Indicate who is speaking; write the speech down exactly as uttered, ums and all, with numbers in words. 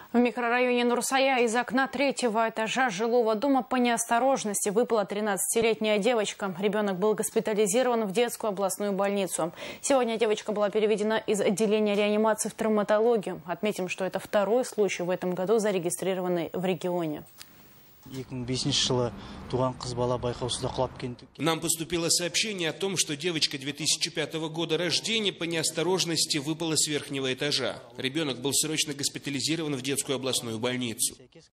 Speaker 1: В микрорайоне Нурсая из окна третьего этажа жилого дома по неосторожности выпала тринадцатилетняя девочка. Ребенок был госпитализирован в детскую областную больницу. Сегодня девочка была переведена из отделения реанимации в травматологию. Отметим, что это второй случай в этом году, зарегистрированный в регионе.
Speaker 2: Нам поступило сообщение о том, что девочка две тысячи пятого года рождения по неосторожности выпала с верхнего этажа. Ребенок был срочно госпитализирован в детскую областную больницу.